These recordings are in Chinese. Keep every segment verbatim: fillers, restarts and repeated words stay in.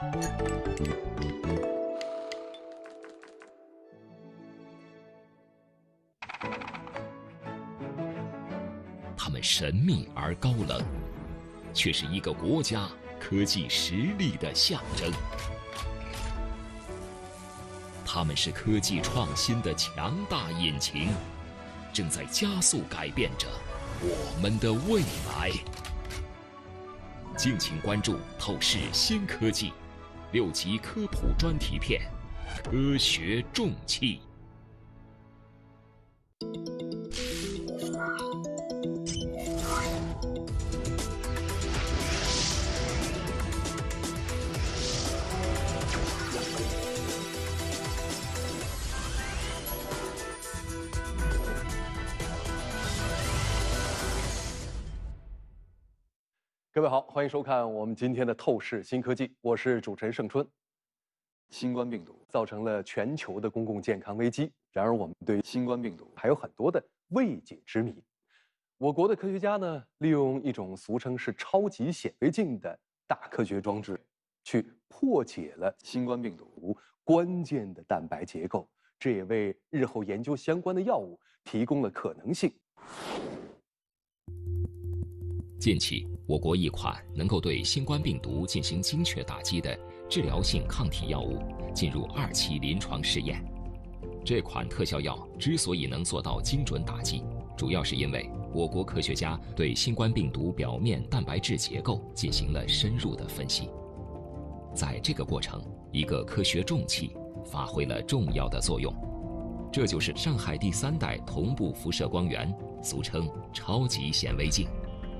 它们神秘而高冷，却是一个国家科技实力的象征。它们是科技创新的强大引擎，正在加速改变着我们的未来。敬请关注《透视新科技》六集科普专题片《科学重器》。 各位好，欢迎收看我们今天的《透视新科技》，我是主持人盛春。 新冠病毒造成了全球的公共健康危机，然而我们对新冠病毒还有很多的未解之谜。我国的科学家呢，利用一种俗称是超级显微镜的大科学装置，去破解了新冠病毒关键的蛋白结构，这也为日后研究相关的药物提供了可能性。 近期，我国一款能够对新冠病毒进行精确打击的治疗性抗体药物进入二期临床试验。这款特效药之所以能做到精准打击，主要是因为我国科学家对新冠病毒表面蛋白质结构进行了深入的分析。在这个过程，一个科学重器发挥了重要的作用，这就是上海第三代同步辐射光源，俗称超级显微镜。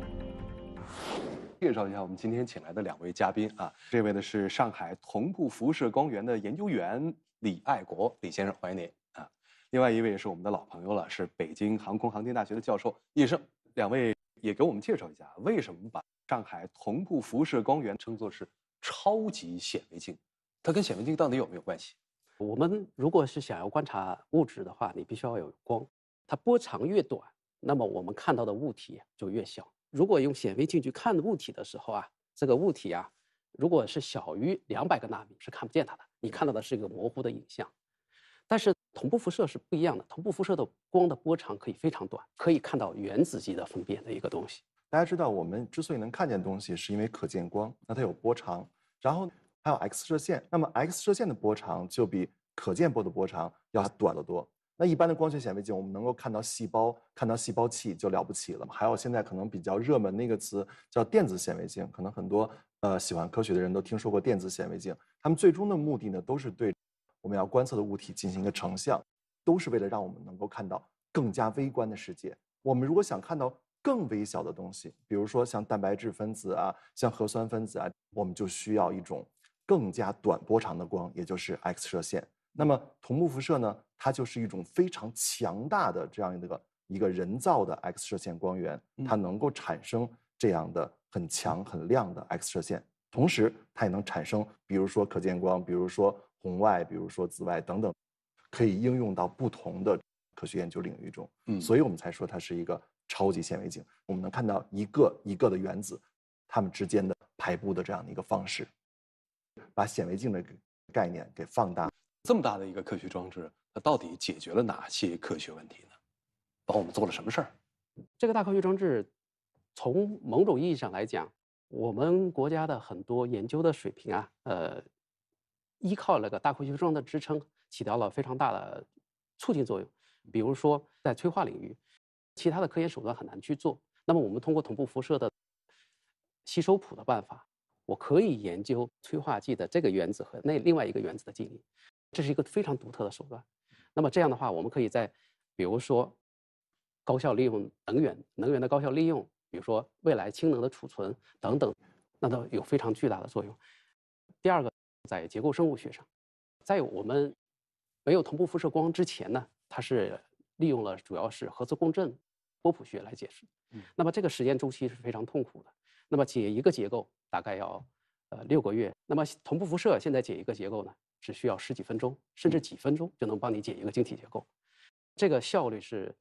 介绍一下我们今天请来的两位嘉宾啊，这位呢是上海同步辐射光源的研究员李爱国，李先生，欢迎您啊。另外一位是我们的老朋友了，是北京航空航天大学的教授叶盛。两位也给我们介绍一下，为什么把上海同步辐射光源称作是超级显微镜？它跟显微镜到底有没有关系？ 我们如果是想要观察物质的话，你必须要有光，它波长越短，那么我们看到的物体就越小。如果用显微镜去看物体的时候啊，这个物体啊，如果是小于两百个纳米是看不见它的，你看到的是一个模糊的影像。但是同步辐射是不一样的，同步辐射的光的波长可以非常短，可以看到原子级的分辨的一个东西。 大家知道，我们之所以能看见东西，是因为可见光，那它有波长，然后还有 X 射线，那么 X 射线的波长就比可见波的波长要短得多。那一般的光学显微镜，我们能够看到细胞，看到细胞器就了不起了。还有现在可能比较热门的一个词叫电子显微镜，可能很多呃喜欢科学的人都听说过电子显微镜。他们最终的目的呢，都是对我们要观测的物体进行一个成像，都是为了让我们能够看到更加微观的世界。我们如果想看到更微小的东西，比如说像蛋白质分子啊，像核酸分子啊，我们就需要一种更加短波长的光，也就是 X 射线。那么同步辐射呢，它就是一种非常强大的这样一个一个人造的 X 射线光源，它能够产生这样的很强很亮的 X 射线，同时它也能产生比如说可见光，比如说红外，比如说紫外等等，可以应用到不同的科学研究领域中。嗯，所以我们才说它是一个超级显微镜，我们能看到一个一个的原子它们之间的排布的这样的一个方式，把显微镜的概念给放大。 这么大的一个科学装置，它到底解决了哪些科学问题呢？帮我们做了什么事儿？ 这个大科学装置，从某种意义上来讲，我们国家的很多研究的水平啊，呃，依靠那个大科学装置的支撑，起到了非常大的促进作用。比如说，在催化领域，其他的科研手段很难去做。那么，我们通过同步辐射的吸收谱的办法，我可以研究催化剂的这个原子和那另外一个原子的机理。这是一个非常独特的手段。那么这样的话，我们可以在比如说高效利用能源、能源的高效利用，比如说未来氢能的储存等等，那都有非常巨大的作用。第二个，在结构生物学上，在我们没有同步辐射光之前呢，它是利用了主要是核磁共振、波谱学来解释。那么这个时间周期是非常痛苦的。那么解一个结构大概要呃六个月。那么同步辐射现在解一个结构呢，只需要十几分钟，甚至几分钟就能帮你解一个晶体结构，这个效率是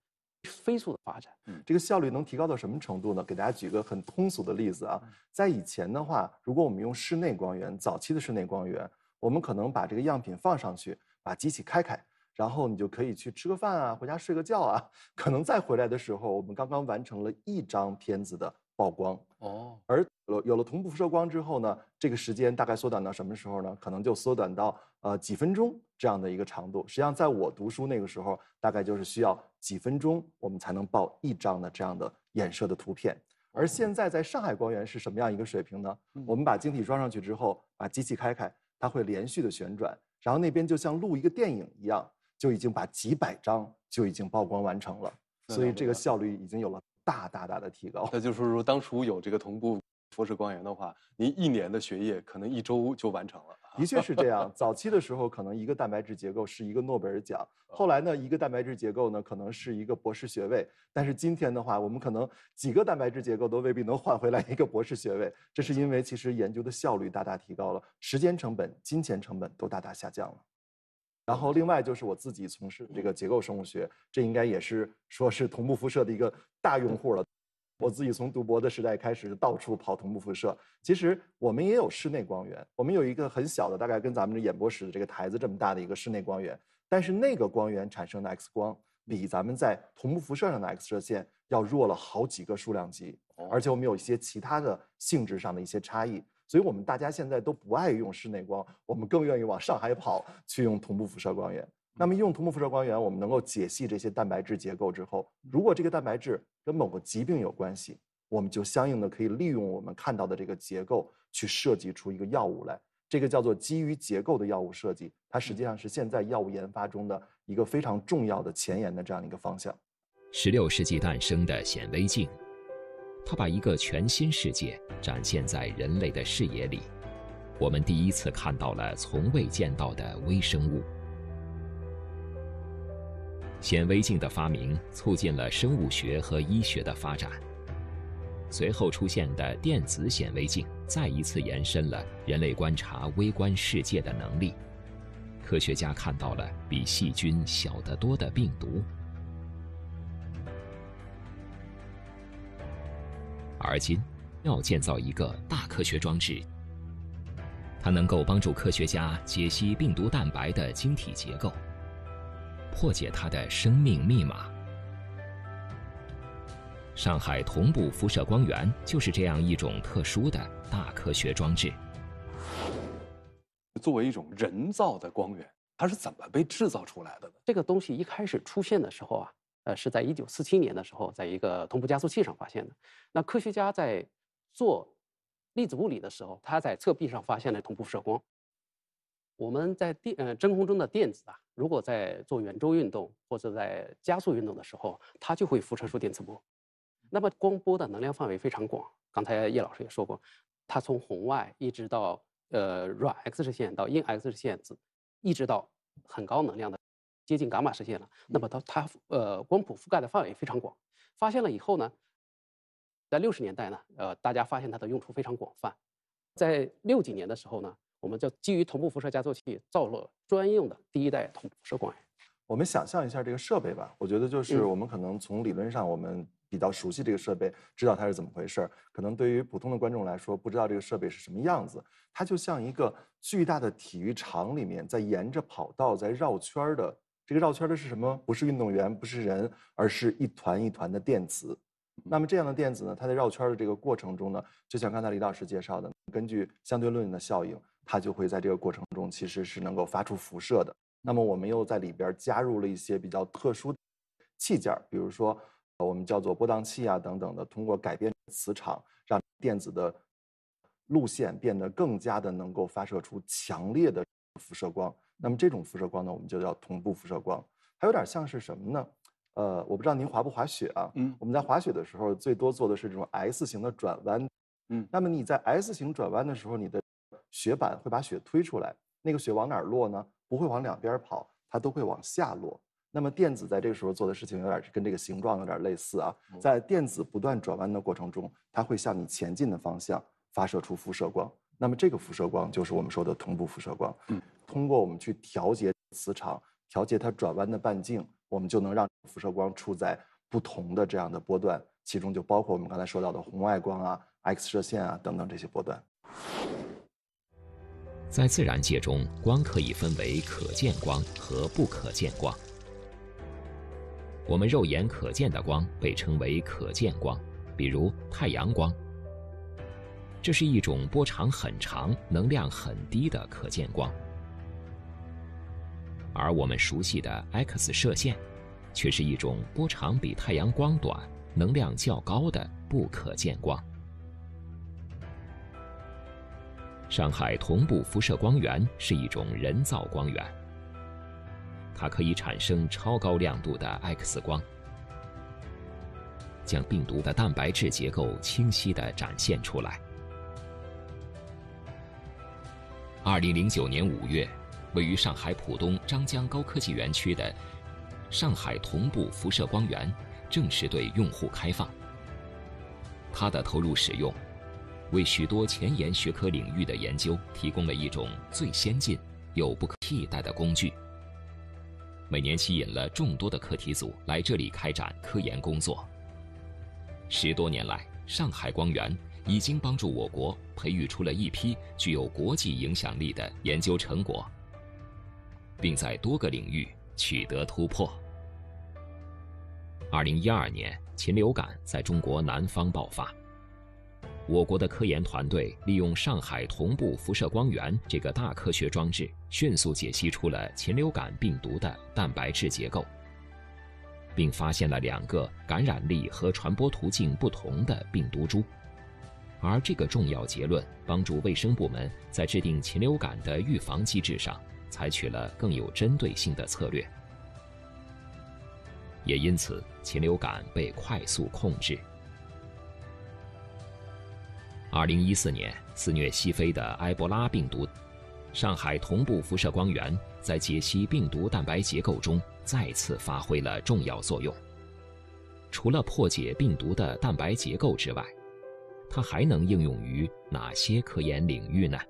飞速的发展。 这个效率能提高到什么程度呢？给大家举个很通俗的例子啊，在以前的话，如果我们用室内光源，早期的室内光源，我们可能把这个样品放上去，把机器开开，然后你就可以去吃个饭啊，回家睡个觉啊，可能再回来的时候，我们刚刚完成了一张片子的曝光。 哦， 而有了有了同步辐射光之后呢，这个时间大概缩短到什么时候呢？可能就缩短到呃几分钟这样的一个长度。实际上，在我读书那个时候，大概就是需要几分钟，我们才能报一张的这样的衍射的图片。而现在在上海光源是什么样一个水平呢？我们把晶体装上去之后，把机器开开，它会连续的旋转，然后那边就像录一个电影一样，就已经把几百张就已经曝光完成了。所以这个效率已经有了大大大的提高。 那就是说，当初有这个同步辐射光源的话，您一年的学业可能一周就完成了。 的确是这样，早期的时候可能一个蛋白质结构是一个诺贝尔奖，后来呢，一个蛋白质结构呢可能是一个博士学位。但是今天的话，我们可能几个蛋白质结构都未必能换回来一个博士学位。这是因为其实研究的效率大大提高了，时间成本、金钱成本都大大下降了。然后另外就是我自己从事这个结构生物学，这应该也是说是同步辐射的一个大用户了。我自己从读博的时代开始，到处跑同步辐射。其实我们也有室内光源，我们有一个很小的，大概跟咱们这演播室的这个台子这么大的一个室内光源，但是那个光源产生的 X 光，比咱们在同步辐射上的 X 射线要弱了好几个数量级，而且我们有一些其他的性质上的一些差异。所以我们大家现在都不爱用室内光，我们更愿意往上海跑去用同步辐射光源。那么用同步辐射光源，我们能够解析这些蛋白质结构之后，如果这个蛋白质跟某个疾病有关系，我们就相应的可以利用我们看到的这个结构去设计出一个药物来。这个叫做基于结构的药物设计，它实际上是现在药物研发中的一个非常重要的前沿的这样一个方向。 十六世纪诞生的显微镜，它把一个全新世界展现在人类的视野里，我们第一次看到了从未见到的微生物。显微镜的发明促进了生物学和医学的发展，随后出现的电子显微镜再一次延伸了人类观察微观世界的能力。科学家看到了比细菌小得多的病毒。而今，要建造一个大科学装置，它能够帮助科学家解析病毒蛋白的晶体结构，破解它的生命密码。上海同步辐射光源就是这样一种特殊的大科学装置。 作为一种人造的光源，它是怎么被制造出来的呢？ 这个东西一开始出现的时候啊，呃，是在一九四七年的时候，在一个同步加速器上发现的。那科学家在做粒子物理的时候，他在侧壁上发现了同步辐射光。我们在电呃真空中的电子啊，如果在做圆周运动或者在加速运动的时候，它就会辐射出电磁波。那么光波的能量范围非常广，刚才叶老师也说过，它从红外一直到呃软 X 射线到硬 X 射线，一直到很高能量的接近伽马射线了。那么它它呃光谱覆盖的范围非常广。发现了以后呢，在六十年代呢，呃大家发现它的用处非常广泛。在六几年的时候呢，我们就基于同步辐射加速器造了专用的第一代同步辐射光源。 我们想象一下这个设备吧，我觉得就是我们可能从理论上我们比较熟悉这个设备，知道它是怎么回事。可能对于普通的观众来说，不知道这个设备是什么样子。它就像一个巨大的体育场里面，在沿着跑道在绕圈的。这个绕圈的是什么？不是运动员，不是人，而是一团一团的电子。那么这样的电子呢，它在绕圈的这个过程中呢，就像刚才李老师介绍的，根据相对论的效应，它就会在这个过程中其实是能够发出辐射的。那么我们又在里边加入了一些比较特殊的器件，比如说我们叫做波荡器啊等等的，通过改变磁场，让电子的路线变得更加的能够发射出强烈的辐射光。那么这种辐射光呢，我们就叫同步辐射光。它有点像是什么呢？呃，我不知道您滑不滑雪啊？嗯，我们在滑雪的时候，最多做的是这种 S 型的转弯。嗯，那么你在 S 型转弯的时候，你的雪板会把雪推出来，那个雪往哪儿落呢？不会往两边跑，它都会往下落。那么电子在这个时候做的事情有点跟这个形状有点类似啊，在电子不断转弯的过程中，它会向你前进的方向发射出辐射光。那么这个辐射光就是我们说的同步辐射光。嗯，通过我们去调节磁场，调节它转弯的半径，我们就能让辐射光处在不同的这样的波段，其中就包括我们刚才说到的红外光啊、X 射线啊等等这些波段。 在自然界中，光可以分为可见光和不可见光。我们肉眼可见的光被称为可见光，比如太阳光。这是一种波长很长、能量很低的可见光。而我们熟悉的 X 射线，却是一种波长比太阳光短、能量较高的不可见光。上海同步辐射光源是一种人造光源，它可以产生超高亮度的 X 光，将病毒的蛋白质结构清晰地展现出来。二零零九年五月，位于上海浦东张江高科技园区的上海同步辐射光源正式对用户开放。它的投入使用，为许多前沿学科领域的研究提供了一种最先进又不可替代的工具。每年吸引了众多的课题组来这里开展科研工作。十多年来，上海光源已经帮助我国培育出了一批具有国际影响力的研究成果，并在多个领域取得突破。二零一二年，禽流感在中国南方爆发。我国的科研团队利用上海同步辐射光源这个大科学装置，迅速解析出了禽流感病毒的蛋白质结构，并发现了两个感染力和传播途径不同的病毒株。而这个重要结论帮助卫生部门在制定禽流感的预防机制上采取了更有针对性的策略，也因此禽流感被快速控制。二零一四年，肆虐西非的埃博拉病毒，上海同步辐射光源在解析病毒蛋白结构中再次发挥了重要作用。除了破解病毒的蛋白结构之外，它还能应用于哪些科研领域呢？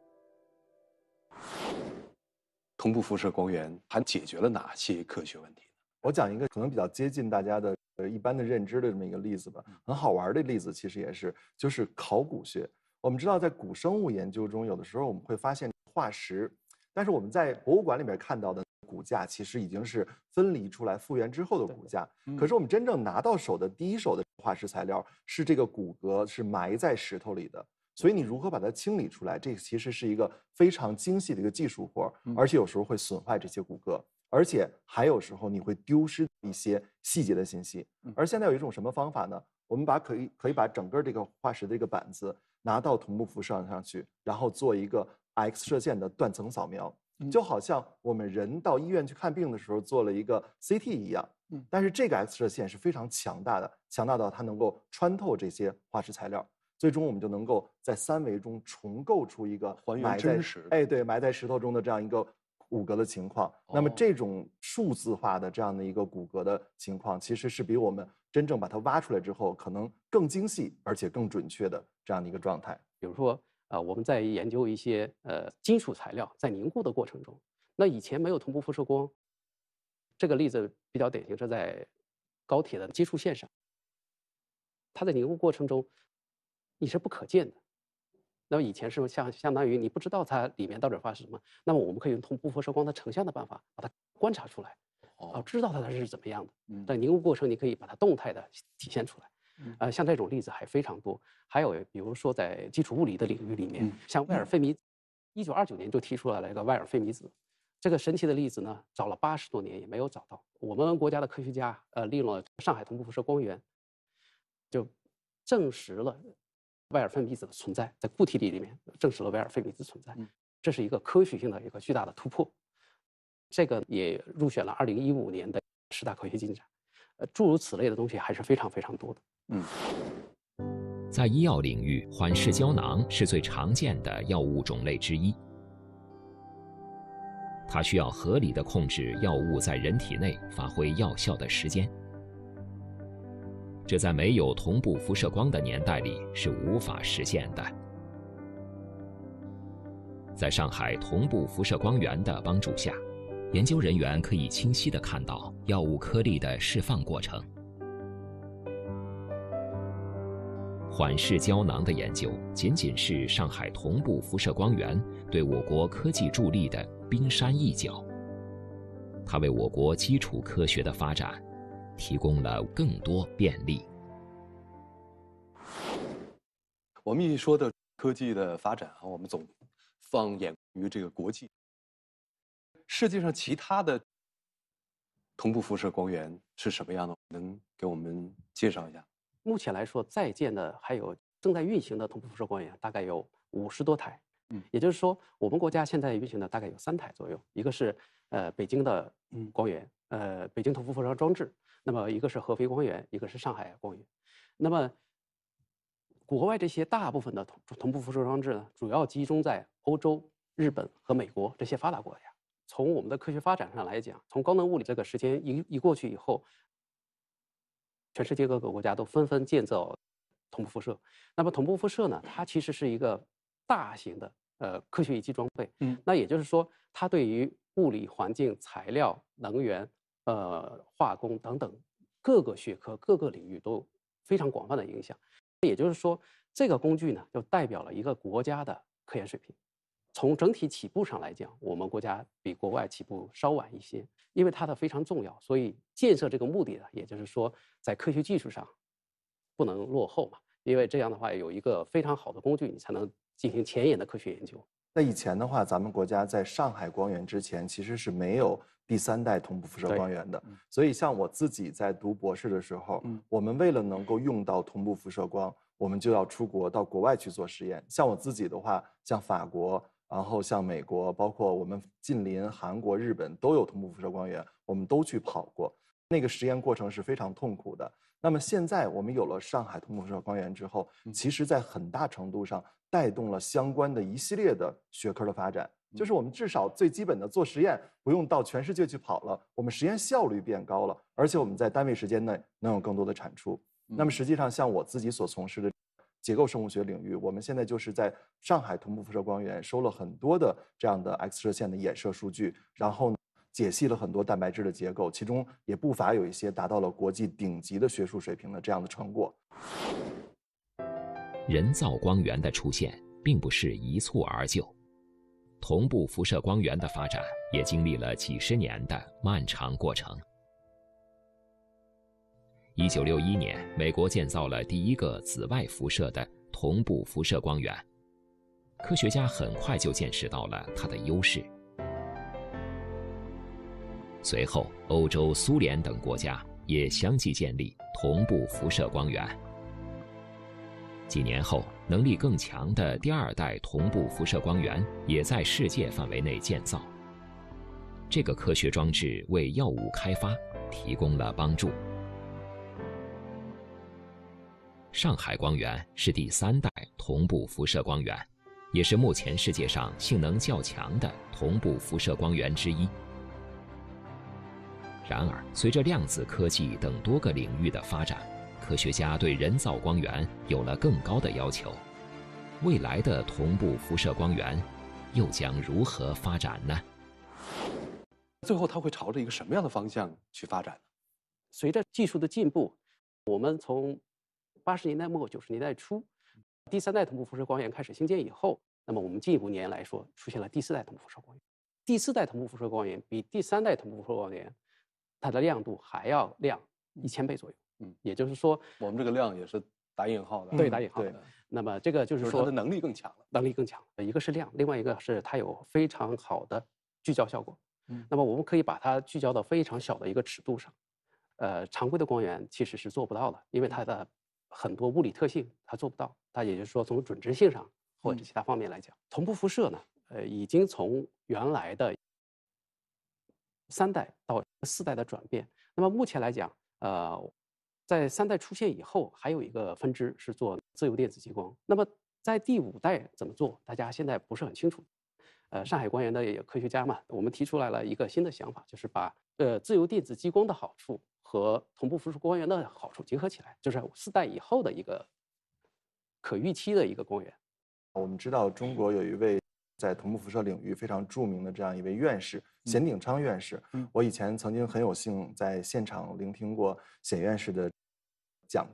同步辐射光源还解决了哪些科学问题呢？ 我讲一个可能比较接近大家的呃一般的认知的这么一个例子吧，很好玩的例子，其实也是就是考古学。我们知道，在古生物研究中，有的时候我们会发现化石，但是我们在博物馆里面看到的骨架，其实已经是分离出来复原之后的骨架。可是我们真正拿到手的第一手的化石材料，是这个骨骼是埋在石头里的。所以你如何把它清理出来，这其实是一个非常精细的一个技术活，而且有时候会损坏这些骨骼。而且还有时候你会丢失一些细节的信息。而现在有一种什么方法呢？我们把可以可以把整个这个化石的这个板子拿到同步辐射上去，然后做一个 X 射线的断层扫描，就好像我们人到医院去看病的时候做了一个 C T 一样。但是这个 X 射线是非常强大的，强大到它能够穿透这些化石材料。最终我们就能够在三维中重构出一个还原真实， 哎，对，埋在石头中的这样一个骨骼的情况。那么这种数字化的这样的一个骨骼的情况，其实是比我们真正把它挖出来之后，可能更精细而且更准确的这样的一个状态。 比如说，呃，我们在研究一些呃金属材料在凝固的过程中，那以前没有同步辐射光，这个例子比较典型，是在高铁的接触线上，它在凝固过程中你是不可见的。那么以前是相相当于你不知道它里面到底发生什么，那么我们可以用同步辐射光的成像的办法把它观察出来，啊，知道它是怎么样的。在凝固过程，你可以把它动态的体现出来。呃，像这种例子还非常多。还有比如说在基础物理的领域里面，像威尔费米，一九二九年就提出来了一个威尔费米子。这个神奇的例子呢，找了八十多年也没有找到。我们国家的科学家呃利用了上海同步辐射光源，就证实了威尔费米子的存在，在固体里里面证实了威尔费米子存在，这是一个科学性的一个巨大的突破。这个也入选了二零一五年的十大科学进展。呃，诸如此类的东西还是非常非常多的。 嗯，在医药领域，缓释胶囊是最常见的药物种类之一。它需要合理的控制药物在人体内发挥药效的时间。这在没有同步辐射光的年代里是无法实现的。在上海同步辐射光源的帮助下，研究人员可以清晰地看到药物颗粒的释放过程。 缓释胶囊的研究仅仅是上海同步辐射光源对我国科技助力的冰山一角，它为我国基础科学的发展提供了更多便利。 我们一说的科技的发展啊，我们总放眼于这个国际。世界上其他的同步辐射光源是什么样的？能给我们介绍一下？ 目前来说，在建的还有正在运行的同步辐射光源大概有五十多台。 嗯， 也就是说，我们国家现在运行的大概有三台左右，一个是呃北京的光源，呃北京同步辐射装置，那么一个是合肥光源，一个是上海光源。那么国外这些大部分的同同步辐射装置呢，主要集中在欧洲、日本和美国这些发达国家。从我们的科学发展上来讲，从高能物理这个时间一一过去以后，全世界各个国家都纷纷建造同步辐射。那么同步辐射呢，它其实是一个大型的呃科学仪器装备。 嗯， 那也就是说，它对于物理环境、材料、能源、呃化工等等各个学科、各个领域都非常广泛的影响。也就是说，这个工具呢，就代表了一个国家的科研水平。从整体起步上来讲，我们国家比国外起步稍晚一些，因为它的非常重要，所以建设这个目的呢，也就是说，在科学技术上不能落后嘛，因为这样的话有一个非常好的工具，你才能进行前沿的科学研究。 那以前的话，咱们国家在上海光源之前其实是没有第三代同步辐射光源的，所以像我自己在读博士的时候，嗯、我们为了能够用到同步辐射光，我们就要出国到国外去做实验。像我自己的话，像法国。然后像美国，包括我们近邻韩国、日本都有同步辐射光源，我们都去跑过。那个实验过程是非常痛苦的。那么现在我们有了上海同步辐射光源之后，其实在很大程度上带动了相关的一系列的学科的发展。就是我们至少最基本的做实验不用到全世界去跑了，我们实验效率变高了，而且我们在单位时间内能有更多的产出。那么实际上像我自己所从事的结构生物学领域，我们现在就是在上海同步辐射光源收了很多的这样的 X 射线的衍射数据，然后解析了很多蛋白质的结构，其中也不乏有一些达到了国际顶级的学术水平的这样的成果。 人造光源的出现并不是一蹴而就，同步辐射光源的发展也经历了几十年的漫长过程。一九六一年，美国建造了第一个紫外辐射的同步辐射光源，科学家很快就见识到了它的优势。随后，欧洲、苏联等国家也相继建立同步辐射光源。几年后，能力更强的第二代同步辐射光源也在世界范围内建造。这个科学装置为药物开发提供了帮助。上海光源是第三代同步辐射光源，也是目前世界上性能较强的同步辐射光源之一。然而，随着量子科技等多个领域的发展，科学家对人造光源有了更高的要求。未来的同步辐射光源又将如何发展呢？ 最后它会朝着一个什么样的方向去发展呢？ 随着技术的进步，我们从八十年代末九十年代初，第三代同步辐射光源开始兴建以后，那么我们进一步年来说，出现了第四代同步辐射光源。第四代同步辐射光源比第三代同步辐射光源，它的亮度还要亮一千倍左右。嗯，也就是说， 我们这个量也是打引号的， 对，打引号的。嗯、那么这个就是说， 它的能力更强了， 能力更强了。一个是量，另外一个是它有非常好的聚焦效果。嗯，那么我们可以把它聚焦到非常小的一个尺度上。呃，常规的光源其实是做不到的，因为它的很多物理特性它做不到。它也就是说，从准确性上或者其他方面来讲，嗯、同步辐射呢，呃，已经从原来的三代到四代的转变。那么目前来讲，呃，在三代出现以后，还有一个分支是做自由电子激光。那么在第五代怎么做，大家现在不是很清楚。呃，上海光源的科学家嘛，我们提出来了一个新的想法，就是把呃自由电子激光的好处和同步辐射光源的好处结合起来，就是四代以后的一个可预期的一个光源。 我们知道中国有一位在同步辐射领域非常著名的这样一位院士，咸鼎昌院士。嗯、我以前曾经很有幸在现场聆听过咸院士的讲座。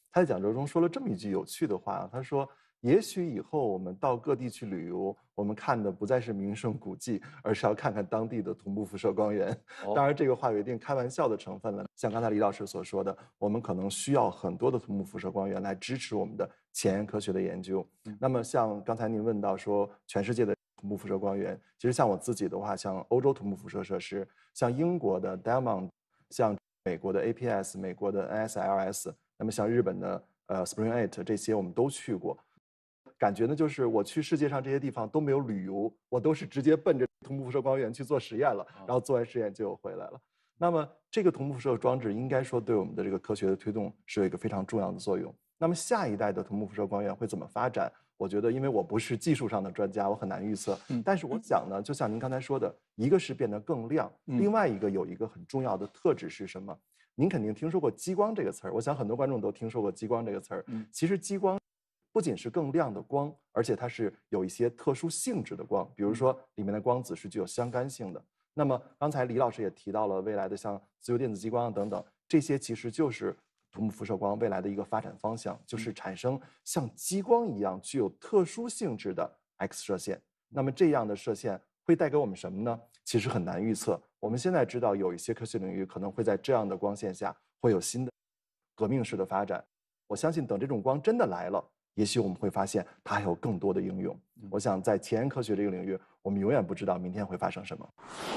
他在讲座中说了这么一句有趣的话，他说：“也许以后我们到各地去旅游，我们看的不再是名胜古迹，而是要看看当地的同步辐射光源。 哦” 当然，这个话有一定开玩笑的成分了。像刚才李老师所说的，我们可能需要很多的同步辐射光源来支持我们的前沿科学的研究。 嗯、 那么，像刚才您问到说，全世界的同步辐射光源，其实像我自己的话，像欧洲同步辐射设施，像英国的 Diamond， 像美国的 A P S， 美国的 N S L S， 那么像日本的呃 Spring Eight 这些我们都去过。感觉呢，就是我去世界上这些地方都没有旅游，我都是直接奔着同步辐射光源去做实验了，然后做完实验就回来了。那么这个同步辐射装置应该说对我们的这个科学的推动是有一个非常重要的作用。那么下一代的同步辐射光源会怎么发展？我觉得，因为我不是技术上的专家，我很难预测。 嗯， 但是我想呢，就像您刚才说的，一个是变得更亮， 嗯、 另外一个有一个很重要的特质是什么？您肯定听说过激光这个词儿，我想很多观众都听说过激光这个词儿。 嗯， 其实激光不仅是更亮的光，而且它是有一些特殊性质的光，比如说里面的光子是具有相干性的。那么刚才李老师也提到了未来的像自由电子激光等等，这些其实就是同步辐射光未来的一个发展方向，就是产生像激光一样具有特殊性质的 X 射线。那么这样的射线会带给我们什么呢？其实很难预测。我们现在知道有一些科学领域可能会在这样的光线下会有新的革命式的发展。我相信等这种光真的来了，也许我们会发现它还有更多的应用。我想在前沿科学这个领域，我们永远不知道明天会发生什么。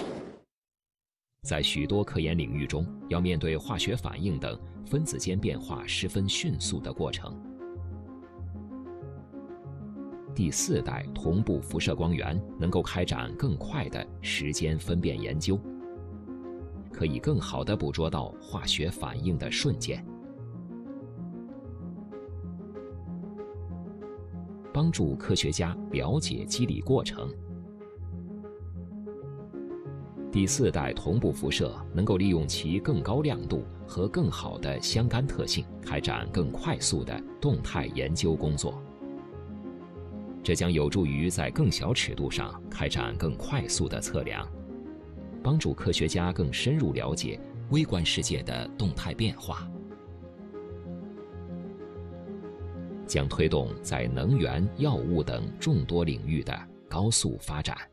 在许多科研领域中，要面对化学反应等分子间变化十分迅速的过程。第四代同步辐射光源能够开展更快的时间分辨研究，可以更好地捕捉到化学反应的瞬间，帮助科学家了解机理过程。第四代同步辐射能够利用其更高亮度和更好的相干特性，开展更快速的动态研究工作。这将有助于在更小尺度上开展更快速的测量，帮助科学家更深入了解微观世界的动态变化，将推动在能源、药物等众多领域的高速发展。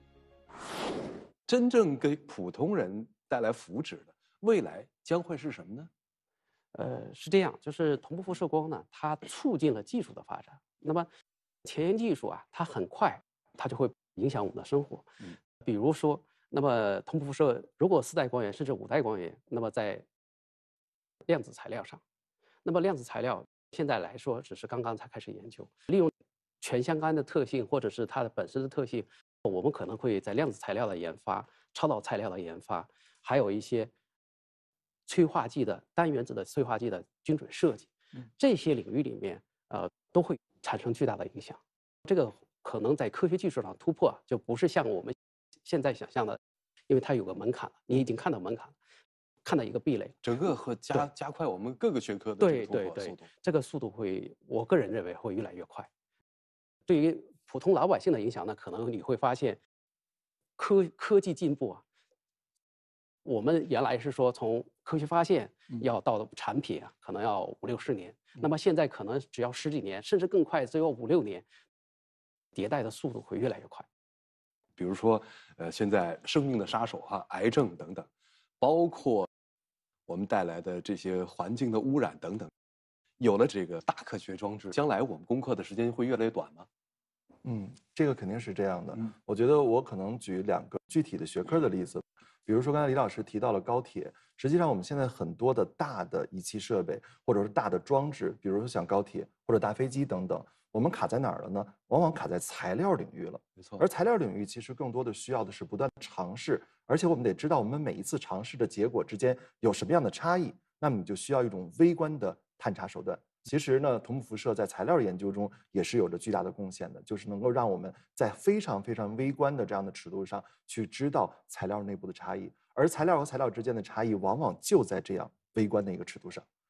真正给普通人带来福祉的未来将会是什么呢？ 呃，是这样，就是同步辐射光呢，它促进了技术的发展。那么前沿技术啊，它很快，它就会影响我们的生活。 嗯， 比如说，那么同步辐射，如果四代光源甚至五代光源，那么在量子材料上，那么量子材料现在来说只是刚刚才开始研究，利用全相干的特性或者是它的本身的特性，我们可能会在量子材料的研发、超导材料的研发，还有一些催化剂的单原子的催化剂的精准设计，这些领域里面，呃，都会产生巨大的影响。这个可能在科学技术上突破，就不是像我们现在想象的，因为它有个门槛了，你已经看到门槛了，看到一个壁垒， 整个和加加快我们各个学科的对对对，这个速度会，我个人认为会越来越快。对于普通老百姓的影响呢，可能你会发现科科技进步啊。我们原来是说从科学发现要到产品啊，可能要五六十年，那么现在可能只要十几年，甚至更快，只有五六年，迭代的速度会越来越快。 比如说，呃，现在生命的杀手哈、啊，癌症等等，包括我们带来的这些环境的污染等等，有了这个大科学装置，将来我们攻克的时间会越来越短吗？ 嗯，这个肯定是这样的。 嗯， 我觉得我可能举两个具体的学科的例子。比如说，刚才李老师提到了高铁，实际上我们现在很多的大的仪器设备，或者是大的装置，比如说像高铁或者大飞机等等，我们卡在哪儿了呢？往往卡在材料领域了。 没错， 而材料领域其实更多的需要的是不断尝试，而且我们得知道我们每一次尝试的结果之间有什么样的差异，那么你就需要一种微观的探查手段。其实呢，同步辐射在材料研究中也是有着巨大的贡献的，就是能够让我们在非常非常微观的这样的尺度上去知道材料内部的差异，而材料和材料之间的差异往往就在这样微观的一个尺度上。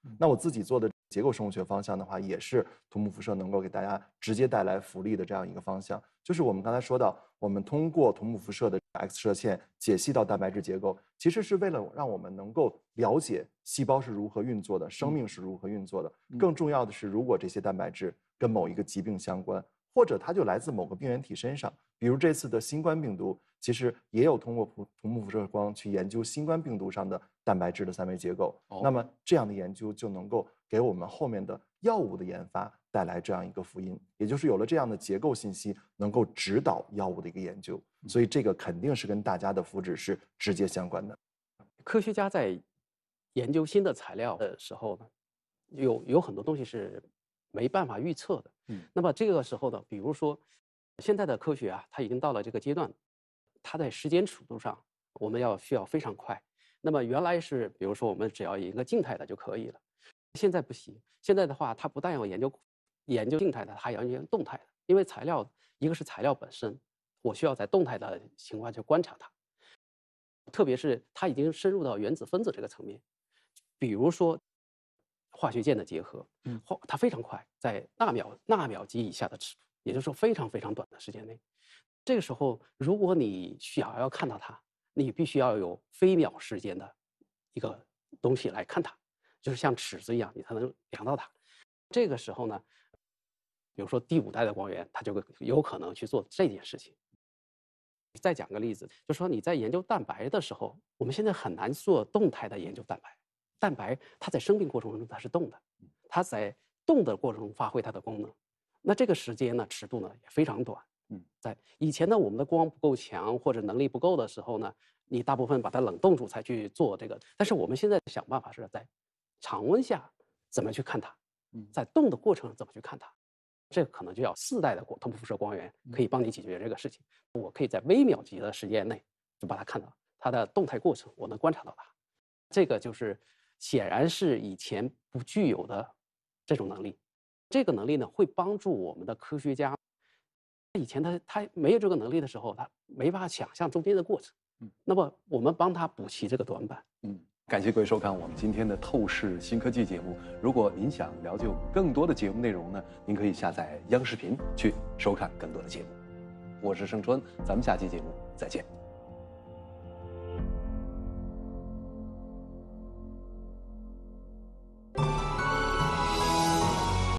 那我自己做的结构生物学方向的话，也是图木辐射能够给大家直接带来福利的这样一个方向。就是我们刚才说到，我们通过图木辐射的 X 射线解析到蛋白质结构，其实是为了让我们能够了解细胞是如何运作的，生命是如何运作的。更重要的是，如果这些蛋白质跟某一个疾病相关，或者它就来自某个病原体身上，比如这次的新冠病毒，其实也有通过图木辐射光去研究新冠病毒上的蛋白质的三维结构。哦、那么这样的研究就能够给我们后面的药物的研发带来这样一个福音，也就是有了这样的结构信息，能够指导药物的一个研究。所以这个肯定是跟大家的福祉是直接相关的。 科学家在研究新的材料的时候呢，有有很多东西是没办法预测的。嗯，那么这个时候呢，比如说现在的科学啊，它已经到了这个阶段，它在时间尺度上我们要需要非常快。那么原来是比如说我们只要一个静态的就可以了，现在不行。现在的话，它不但要研究研究静态的，还要研究动态的，因为材料一个是材料本身，我需要在动态的情况去观察它，特别是它已经深入到原子分子这个层面，比如说化学键的结合，嗯，它非常快，在纳秒纳秒级以下的尺度，也就是说非常非常短的时间内。这个时候，如果你想要看到它，你必须要有飞秒时间的一个东西来看它，就是像尺子一样，你才能量到它。这个时候呢，比如说第五代的光源，它就有可能去做这件事情。再讲个例子，就是说你在研究蛋白的时候，我们现在很难做动态的研究蛋白。蛋白它在生命过程中它是动的，它在动的过程中发挥它的功能。那这个时间呢，尺度呢也非常短。嗯，在以前呢，我们的光不够强或者能力不够的时候呢，你大部分把它冷冻住才去做这个。但是我们现在想办法是在常温下怎么去看它，在动的过程怎么去看它。这个可能就要四代的图木辐射光源可以帮你解决这个事情。我可以在微秒级的时间内就把它看到它的动态过程，我能观察到它。这个就是显然是以前不具有的这种能力。这个能力呢，会帮助我们的科学家。以前他他没有这个能力的时候，他没法想象中间的过程。嗯，那么我们帮他补齐这个短板。 嗯，感谢各位收看我们今天的透视新科技节目。如果您想了解更多的节目内容呢，您可以下载央视频去收看更多的节目。我是盛春，咱们下期节目再见。